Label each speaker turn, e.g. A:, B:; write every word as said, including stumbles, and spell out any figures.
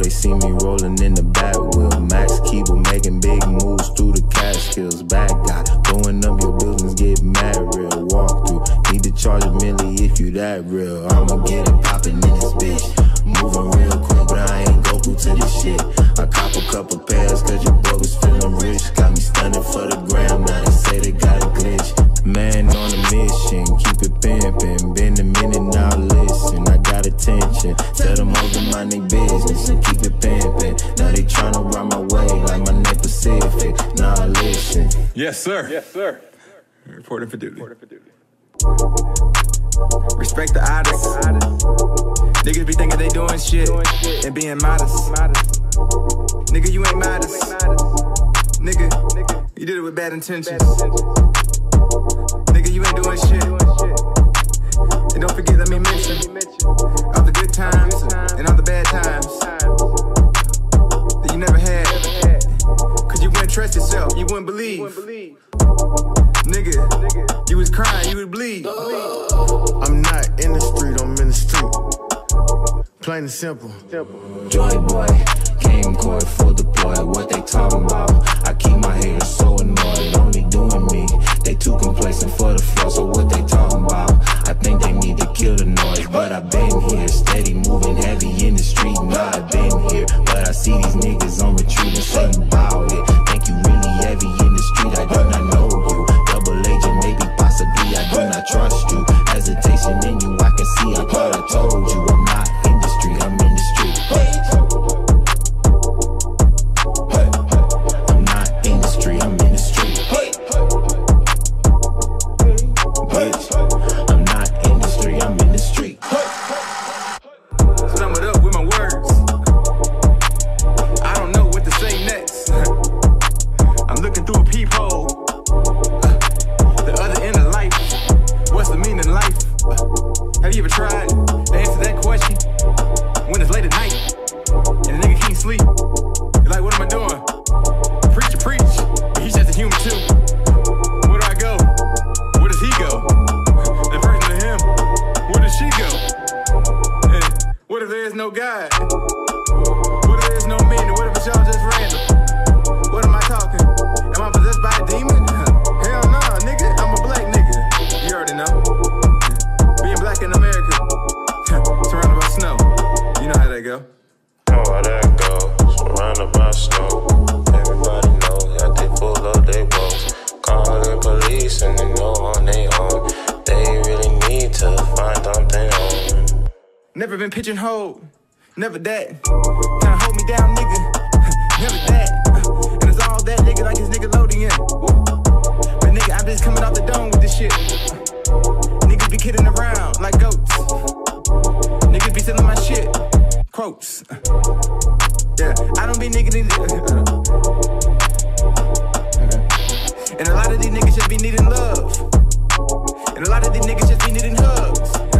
A: they see me rolling in the back wheel. Max Keeble making big moves through the Catskills. Bad guy, blowing up your buildings, get mad real. Walk through, need to charge a milli if you that real. I'ma get it poppin' in this bitch. Moving real quick, but I ain't Goku to this shit. I cop a couple pairs, cause your boy was feeling rich. Got me stunning for the gram, now they say they got a glitch. Man on a mission, keep it pimpin'. Been a minute now, listen, I got attention. Tell them over my nigga business and keep it pimpin'. Now they tryna ride my way like my name Pacific. Nah, listen.
B: Yes, sir.
C: Yes, sir.
B: Reporting for duty.
C: Reporting for duty.
B: Respect the artists. Niggas be thinking they doing shit and being modest. Nigga, you ain't modest. Nigga, you did it with bad intentions. Nigga, you ain't doing shit. And don't forget, let me mention all the good times and all the bad times that you never had. Cause you wouldn't trust yourself, you wouldn't believe. Nigga, you was crying, you would bleed.
D: I'm not in the street, I'm in the street. Plain and simple.
A: Joy boy, came court full deploy. What they talking about? I keep my haters so annoyed. Only doing me, they too complacent for the floor. So what they talking about? I think they need to kill the noise. But I've been here, steady moving heavy in the street. Nah, I've been here, but I see these niggas on retreat and say about it. Think you really heavy in the street? I do not know you. Double agent, maybe possibly I do not trust you. Hesitation in you, I can see. I thought I told you I'm not in the street, I'm in the street. I'm not in the street, I'm in the street. Bitch, I'm not in the street, I'm in the street.
B: Sum it up with my words. I don't know what to say next. I'm looking through a peephole. The other end of life. What's the meaning of life? Have you ever tried to answer that question when it's late at night and the nigga can't sleep? You're like, what am I doing? Preach to preach, but he's just a human too. Where do I go? Where does he go? The version of him, where does she go? And what if there is no God? What if there is no meaning? What if it's y'all just random? What am I talking? Am I possessed by a demon? Hell nah, nigga, I'm a black nigga. You already know. Being black in America, surrounded by snow. You know how that go.
A: Know how that go, surrounded by snow. Everybody know that they full of their woes. Calling police and they know on their own. They really need to find something on.
B: Never been pigeonholed, never that. Tryna hold me down, nigga, never that. And it's all that nigga like his Nickelodeon. But nigga, I'm just coming off the dome with this shit. Niggas be kidding around like goats. Niggas be selling my shit, quotes. Yeah, I don't be nigga. And a lot of these niggas just be needing love. And a lot of these niggas just be needing hugs.